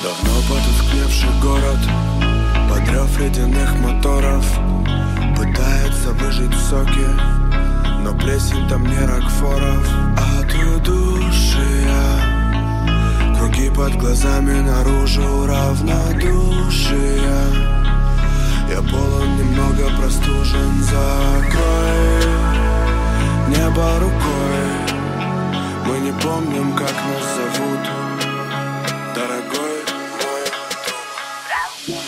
Давно потускневший город под рев ледяных моторов пытается выжить соки, но плесень там не Рокфоров. От удушья круги под глазами, наружу равнодушие. Я полон, немного простужен. Закрой небо рукой. Мы не помним, как нас зовут, дорогой мой друг.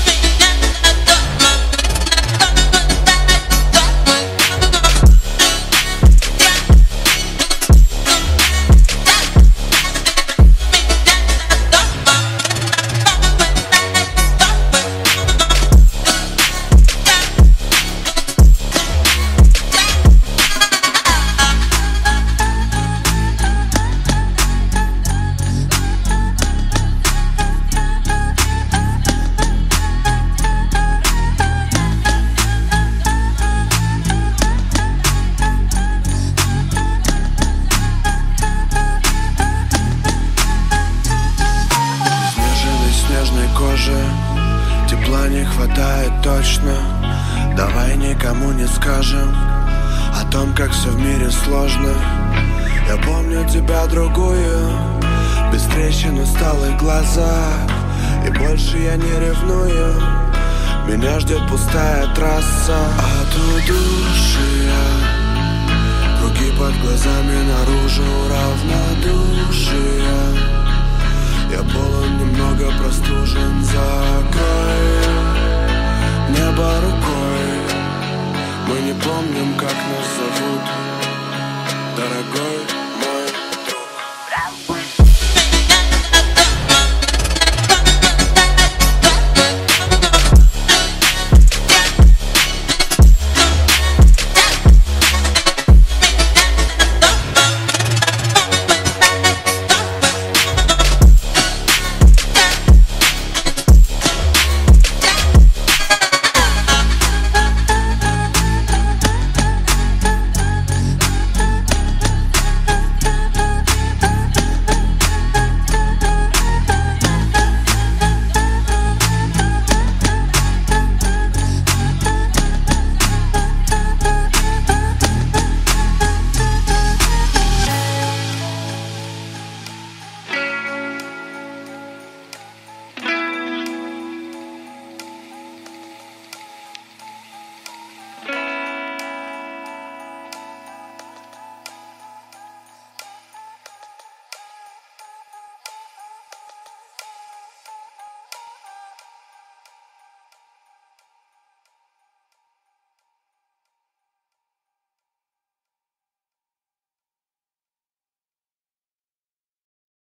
Тепла не хватает точно. Давай никому не скажем о том, как все в мире сложно. Я помню тебя другую, без трещин, усталых глазах. И больше я не ревную. Меня ждет пустая трасса. От удушья круги под глазами, наружу равнодушие. Я полон, немного простужен. Закрой небо рукой. Мы не помним, как нас зовут, дорогой.